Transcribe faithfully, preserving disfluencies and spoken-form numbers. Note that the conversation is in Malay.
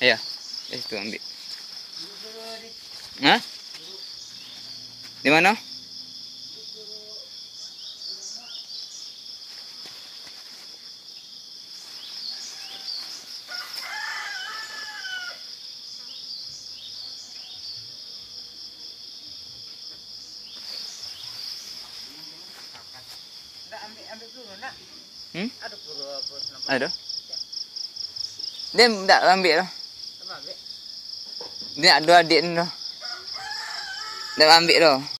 Iya. Eh, itu ambil. Hah? Di mana? Ambil ambil peluru nak. Hmm? Ada peluru apa nampak? Ada. Dia tak ambil dah. Apa ambil? Dia ada adik ni dah. Dah ambil dah.